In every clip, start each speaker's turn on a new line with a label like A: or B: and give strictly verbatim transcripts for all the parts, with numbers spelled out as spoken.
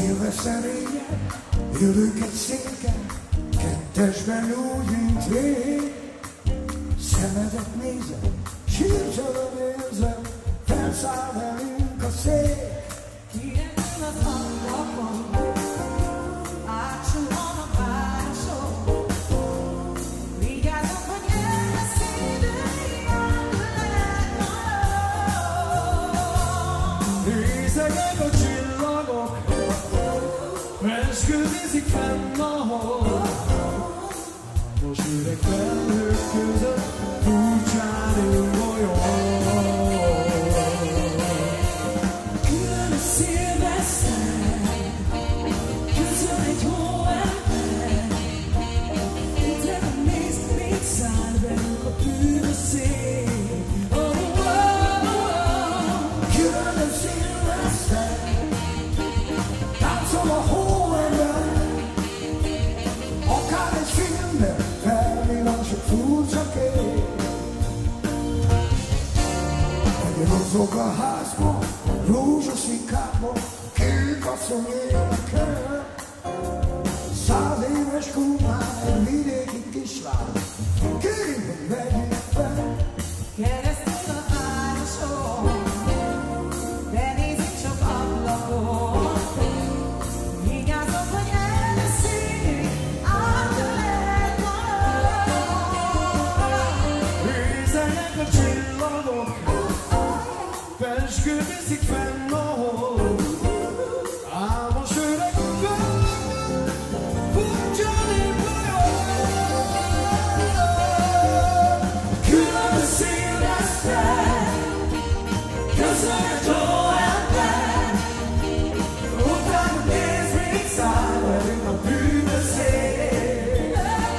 A: Szilveszterényen ülünk egy széken, kettesben úgy, mint rég. Szemedet nézem, sírcsalom érzem, felszáll velünk a szél.
B: Kiengem az ablakon, átsuhan a városok. Vigyázok, hogy elveszédői átölel majd.
A: Részegek a csillagok, esküvészik fenn a hold. Most üreg felhők között, furcsán ül bolyog.
B: Külön a szilveszter, közön egy hóember. Utána néz, még száll velünk a bűnös szél. Oh, oh, oh.
A: Külön a szilveszter, táncol a hóember. Akár egy filmben felvillan sok furcsa kép. Mozog a házban, rózsaszínkában, kék asszony énekel. Száz éves kumán egy vidéki kislány, kérjük, hogy vegyük fel.
B: Keresztül a városon, de nézzük csak ablakon. Vigyázok, hogy elveszélyünk átölel majd.
A: Részegek a csillagok, esküvészik fenn a hold. Álmos öreg felhők, furcsán ül bolyog. Külön a szilveszter, közön egy hóember. Utána néz, még száll velünk a bűnös szél.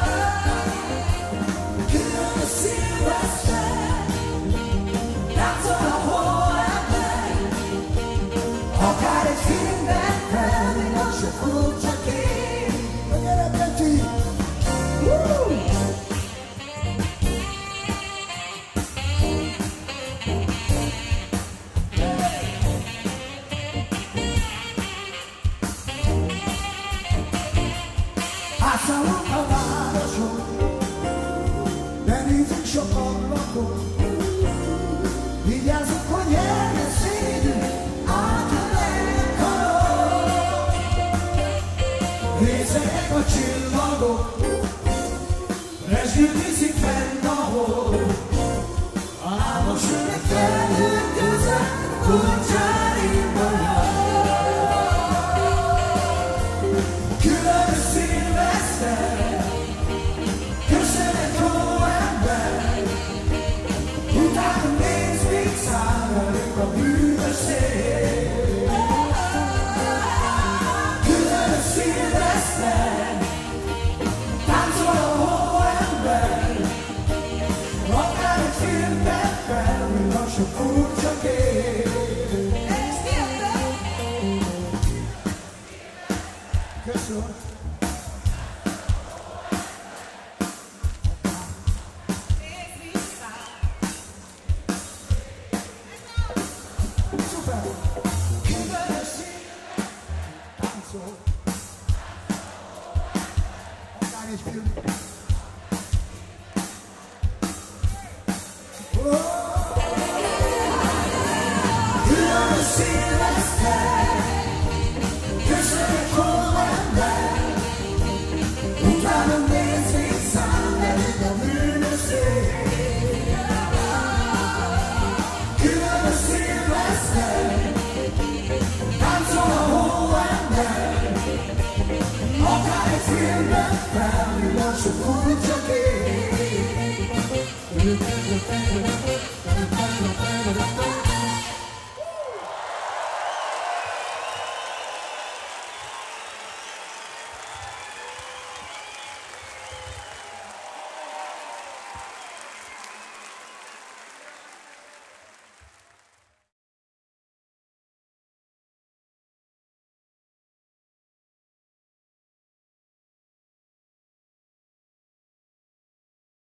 A: Külön a szilveszter, táncol a hóember. Akár egy filmben felvillan sok furcsa kép. Gyere, Peti! Átszállunk a városon, de nézzük sok ablakon. Vigyázzunk, hogy elveszédünk átölel karol. Részegek a csillagok, esküvészik fenn a hold. Álmos öreg felhők között, furcsán ül bolyog. Külön a szilveszter, közön egy hóember. Utána néz, még száll velünk a bűnös szél. Külön a szilveszter, táncol a hóember. Akár egy filmben felvillan sok furcsa kép. Köszönöm. Szuper! Különösség! Táncol! Akár egy film.